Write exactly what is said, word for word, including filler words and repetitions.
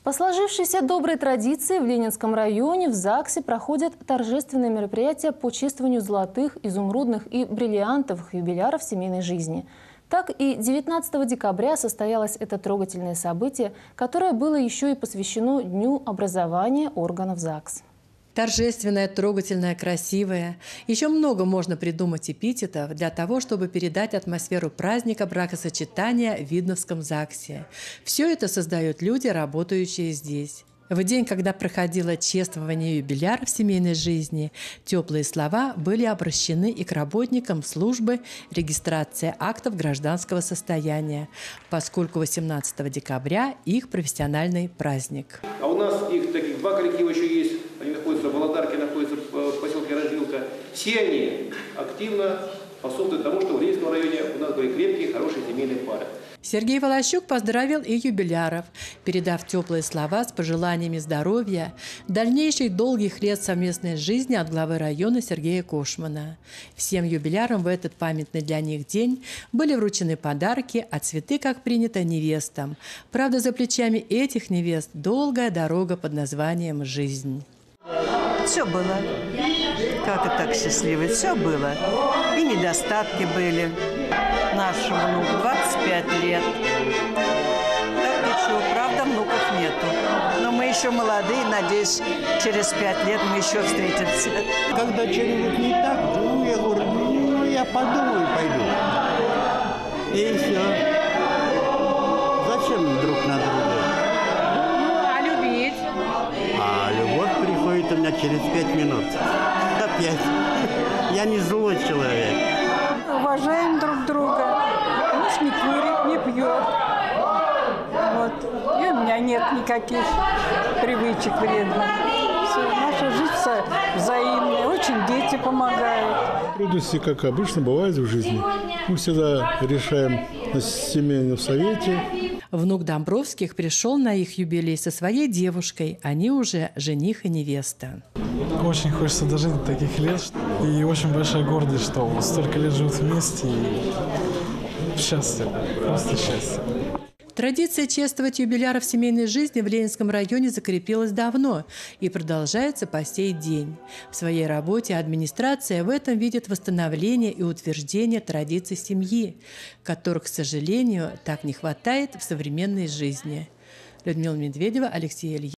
По сложившейся доброй традиции в Ленинском районе в ЗАГСе проходят торжественные мероприятия по чествованию золотых, изумрудных и бриллиантовых юбиляров семейной жизни. Так и девятнадцатого декабря состоялось это трогательное событие, которое было еще и посвящено Дню образования органов ЗАГС. Торжественное, трогательное, красивое. Еще много можно придумать эпитетов для того, чтобы передать атмосферу праздника бракосочетания в Видновском ЗАГСе. Все это создают люди, работающие здесь. В день, когда проходило чествование юбиляров семейной жизни, теплые слова были обращены и к работникам службы регистрации актов гражданского состояния, поскольку восемнадцатого декабря их профессиональный праздник. А у нас их таких два коллектива еще есть. Они находятся в Володарке, находятся в поселке Развилка. Все они активно способствуют тому, что в Ленинском районе у нас были крепкие, хорошие семейные пары. Сергей Волощук поздравил и юбиляров, передав теплые слова с пожеланиями здоровья, дальнейших долгих лет совместной жизни от главы района Сергея Кошмана. Всем юбилярам в этот памятный для них день были вручены подарки, а цветы, как принято, невестам. Правда, за плечами этих невест долгая дорога под названием «Жизнь». Все было. Как это так счастливо? Все было. И недостатки были. Нашему внуку двадцать пять лет. Так ничего, правда, внуков нету. Но мы еще молодые, надеюсь, через пять лет мы еще встретимся. Когда что-нибудь не так, ну, я говорю, ну, я подумаю, пойду. И все. Зачем друг на друга? Ну, а любить? А любовь приходит у меня через пять минут. Опять. Я не злой человек. Уважаем друг друга. Муж не курит, не пьет. Вот. И у меня нет никаких привычек вредных. Все, наша жизнь взаимная. Очень дети помогают. Трудности, как обычно, бывают в жизни. Мы всегда решаем на семейном совете. Внук Домбровских пришел на их юбилей со своей девушкой. Они уже жених и невеста. Очень хочется дожить до таких лет. И очень большая гордость, что столько лет живут вместе. И счастье, просто счастье. Традиция чествовать юбиляров семейной жизни в Ленинском районе закрепилась давно и продолжается по сей день. В своей работе администрация в этом видит восстановление и утверждение традиций семьи, которых, к сожалению, так не хватает в современной жизни. Людмила Медведева, Алексей Ильин.